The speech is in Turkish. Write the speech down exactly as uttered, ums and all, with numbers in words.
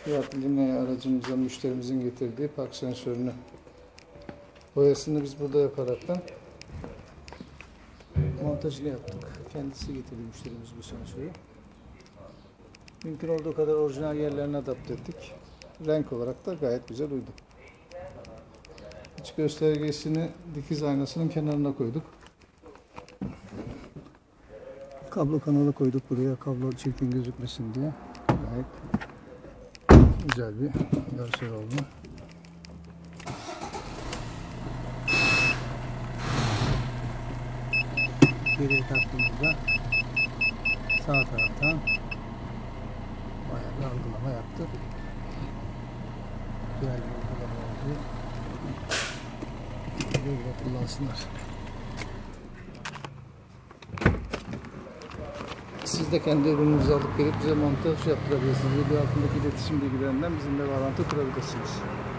Fiyat Linea aracımıza müşterimizin getirdiği park sensörünü boyasını biz burada yaparaktan montajını yaptık. Kendisi getirdi müşterimiz bu sensörü. Mümkün olduğu kadar orijinal yerlerine adapte ettik. Renk olarak da gayet güzel uydu. İç göstergesini dikiz aynasının kenarına koyduk. Kablo kanalı koyduk buraya, kablo çirkin gözükmesin diye. Gayet güzel bir görsel oldu. Geriye taktığımızda sağ taraftan bayağı bir algılama yaptı. Güzel bir algılama oldu. Böyle kullansınlar. Siz de kendi ürününüzü alıp gelip bize montaj yaptırabilirsiniz. Bir altındaki iletişim bilgilerinden bizimle bağlantı kurabilirsiniz.